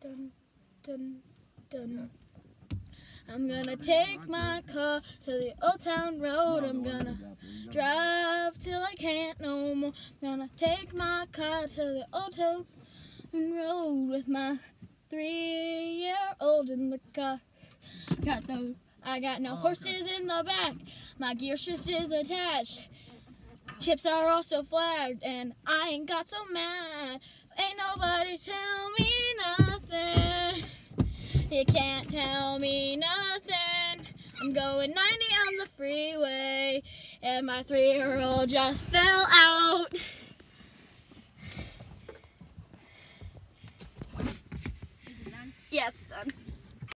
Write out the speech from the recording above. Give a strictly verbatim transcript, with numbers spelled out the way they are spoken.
dun, dun, dun. I'm gonna take my car to the old town road. I'm gonna drive till I can't no more. I'm gonna take my car to the old town road with my three-year-old in the car. Got the, I got no horses in the back. My gear shift is attached. Chips are also flagged, and I ain't got so mad. Ain't nobody tell me nothing. You can't tell me nothing. I'm going ninety on the freeway, and my three-year-old just fell out. Is it done? Yeah, it's done.